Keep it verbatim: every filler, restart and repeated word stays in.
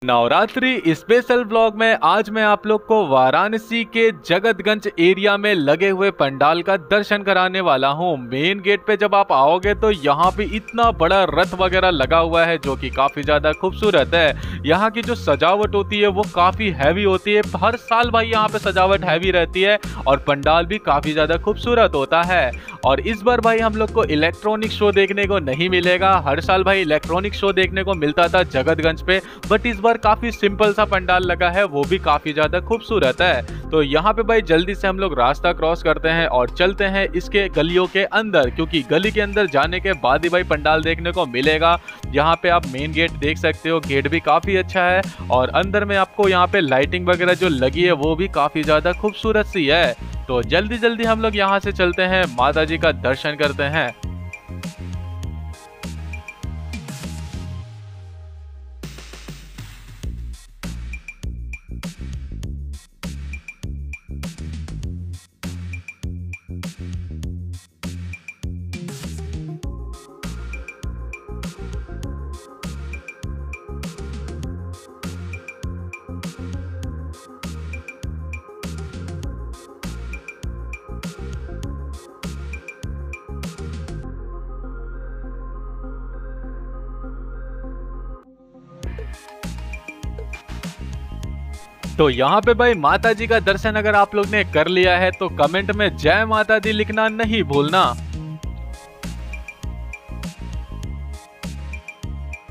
Navratri special blog में आज मैं आप लोग को वाराणसी के जगतगंज एरिया में लगे हुए पंडाल का दर्शन कराने वाला हूं। मेन गेट पे जब आप आओगे तो यहाँ पे इतना बड़ा रथ वगैरह लगा हुआ है जो कि काफी ज्यादा खूबसूरत है। यहाँ की जो सजावट होती है वो काफी हैवी होती है। हर साल भाई यहाँ पे सजावट हैवी रहती है और पंडाल भी काफी ज्यादा खूबसूरत होता है। और इस बार भाई हम लोग को इलेक्ट्रॉनिक शो देखने को नहीं मिलेगा। हर साल भाई इलेक्ट्रॉनिक शो देखने को मिलता था जगतगंज पे, बट इस बार काफी सिंपल सा पंडाल लगा है, वो भी काफी ज्यादा खूबसूरत है। तो यहाँ पे भाई जल्दी से हम लोग रास्ता क्रॉस करते हैं और चलते हैं इसके गलियों के अंदर, क्योंकि गली के अंदर जाने के बाद ही भाई पंडाल देखने को मिलेगा। यहाँ पे आप मेन गेट देख सकते हो, गेट भी काफी अच्छा है और अंदर में आपको यहाँ पे लाइटिंग वगैरह जो लगी है वो भी काफी ज्यादा खूबसूरत सी है। तो जल्दी जल्दी हम लोग यहाँ से चलते हैं, माता जी का दर्शन करते हैं। तो यहाँ पे भाई माता जी का दर्शन अगर आप लोग ने कर लिया है तो कमेंट में जय माता दी लिखना नहीं भूलना।